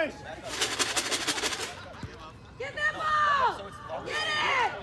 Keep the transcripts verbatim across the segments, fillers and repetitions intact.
Finish! Get that ball! Get it!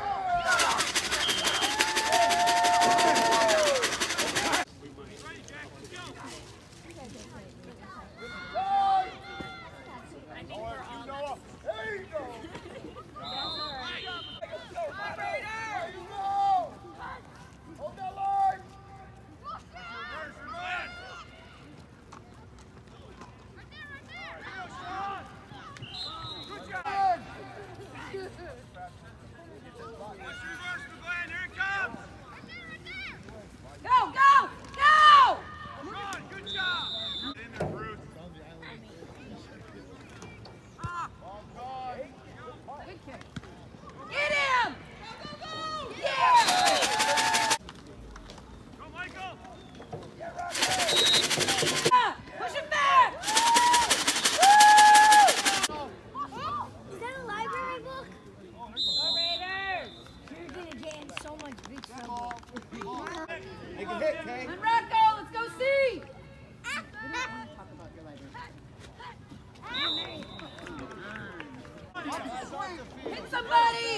Hit somebody!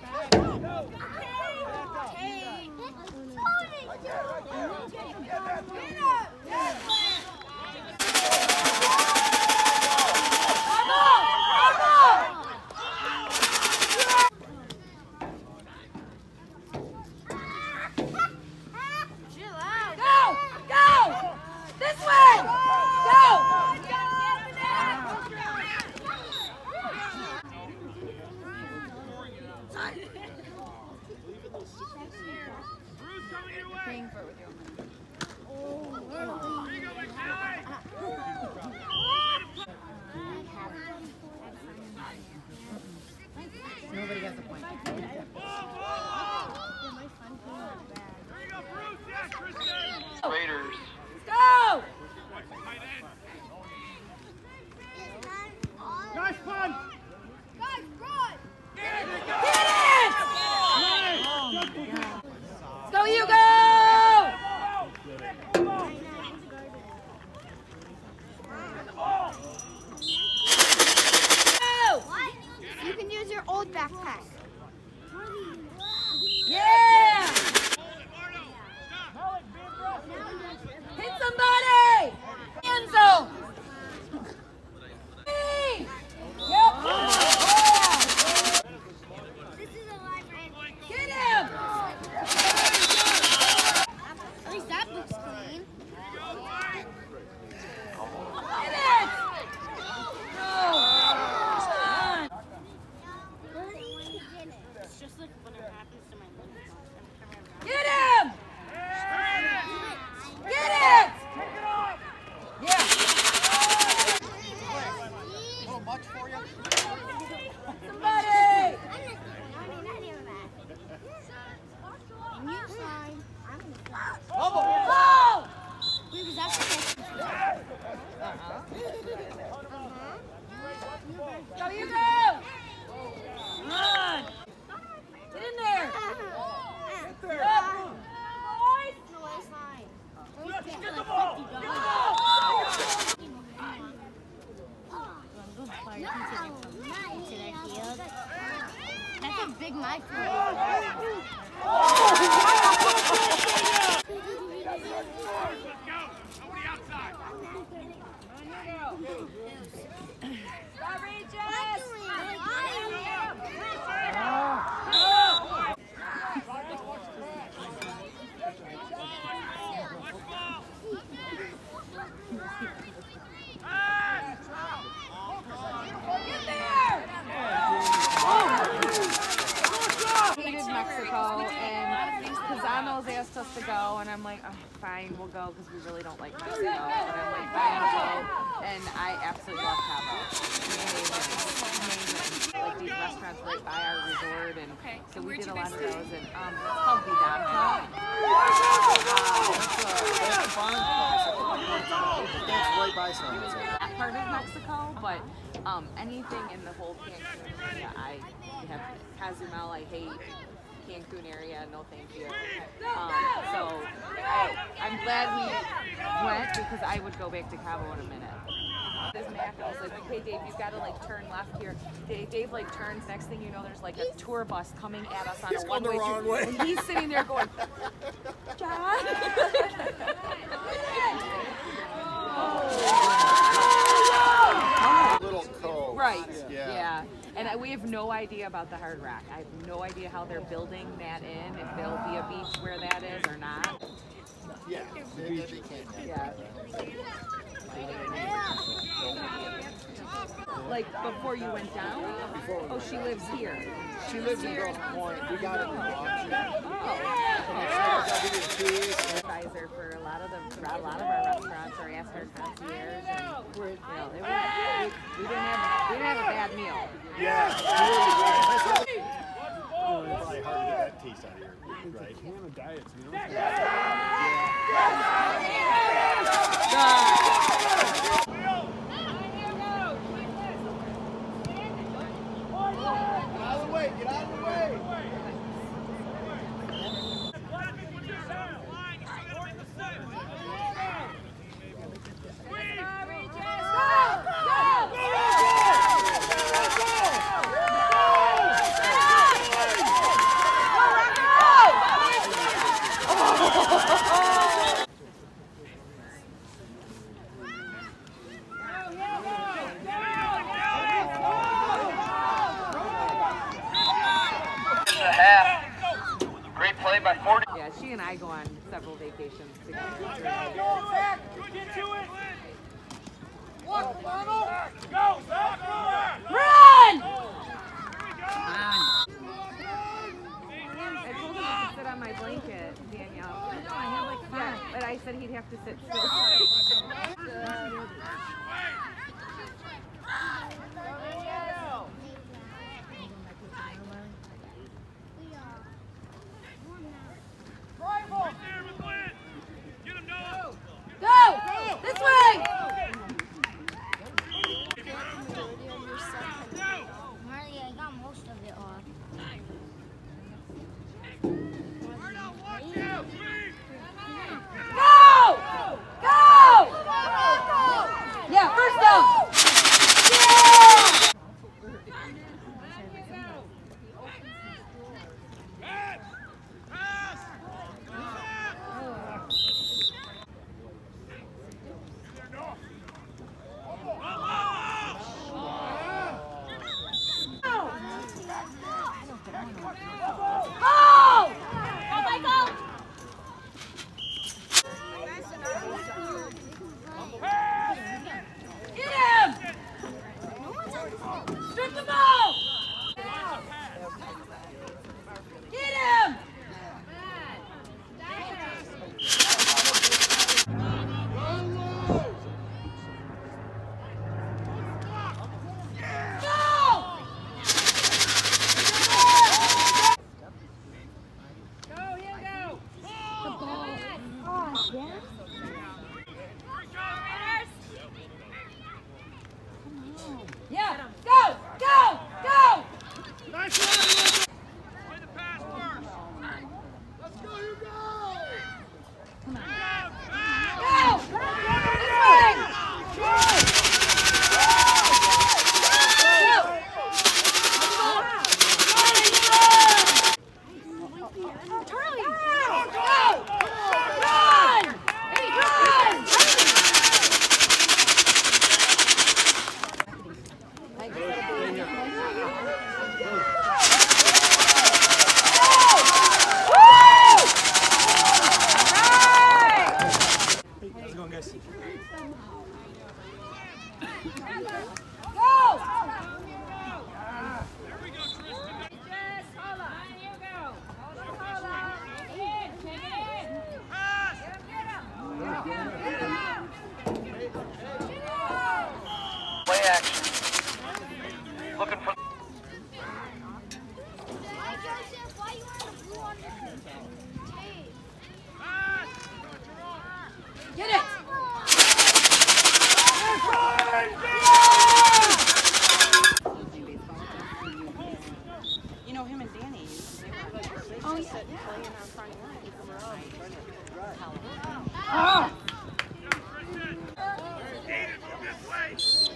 Paying for it with your money. Nobody has a point. Raiders. Go! Guys, fun! Guys, run! Get it! Let's go, Hugo! You can use your old backpack. Yeah! Hit somebody! End zone! Yep! This is a live raid. Get him! At least that looks clean. Get it! No! It's just like whatever happens to my little. Get him! Get it! Yeah. A little much for you? Somebody! You sign. I'm gonna sign. Ball! Wait, was that supposed to be? Go, Hugo! Run! Get in there! Up. No, it's fine. Get the ball! Get the ball! That's a big microphone. Let's go! Nobody outside! Stop, Regis! Mexico, and Pizano's asked us to go, and I'm like, oh, fine, we'll go because we really don't like Mexico. And I'm like, fine, we'll go. And I absolutely love Cabo. It's amazing. Amazing. Like these restaurants right by our resort, and so we did a lot of those. And um, it's called Vidanta. That's right by San Jose. That part of Mexico, but um, anything in the whole Cancun area, I have Cozumel, I hate. Cancun area, no thank you. Um, so I, I'm glad we went because I would go back to Cabo in a minute. His Mac, I was like, okay, Dave, you've got to like turn left here. Dave, Dave like turns. Next thing you know, there's like a tour bus coming at us on He's a going the one-way wrong street, way. and he's sitting there going, John. Little cove. Right. Yeah. Yeah. And I, we have no idea about the Hard Rock. I have no idea how they're building that in, if there'll be a beach where that is or not. Yeah. They, they can't have Yeah. that. Like before you went down? Before we Oh, she lives here. She lives in Girls Point. We got it in auction. Oh. And it's like, I'll give you the keys. Advisor for a lot of the a lot of our restaurants or ask our concierge, and we're, you know, they were, we, we didn't have we didn't have a bad meal. Yeah. It's really good. That's what, you know, it's probably hard to get that taste out of here, right? Get out of the way. Get out of the way. Great play by forty. Yeah, she and I go on several vacations together. Run! I told him he could sit on my blanket, Danielle. I know, I have like five. Yeah, but I said he'd have to sit still. Go! This way! Marley, I got most of it off. Go! Go! Yeah, first down! Yeah! Yeah, go, go, go! Nice one! Play the pass first. Let's go, Hugo! Come on. Go! This way! Charlie! Go! Run! Hey, run! How's it going, guys? Go! There we go, Tristan. Play action. Looking for. Why, Joseph? Why you wearing a blue undershirt? Hey. Get it! You know, him and Danny used to do it. They used to sit and play in our front lawn. Ah! Aiden, move this way.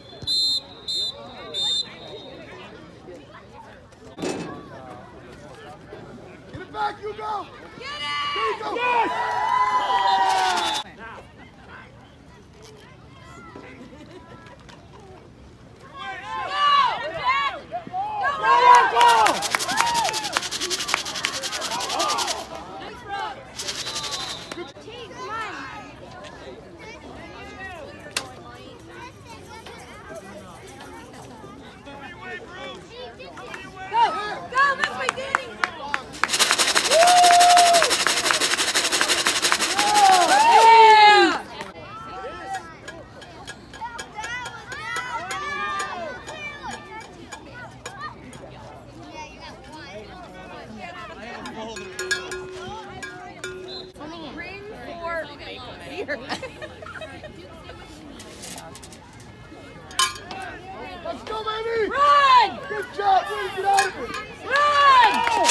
Let's go, baby! Run! Good job, way to get out of it! Run!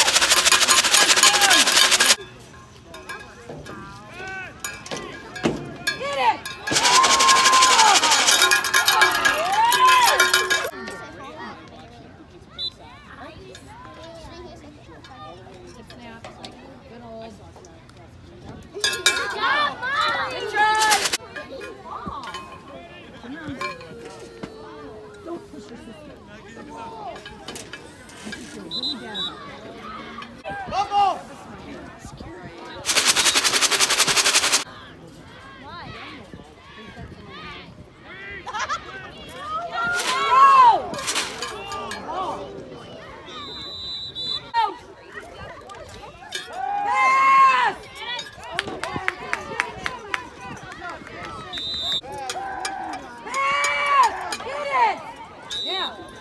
Get it! Good try! Bubble! Yeah.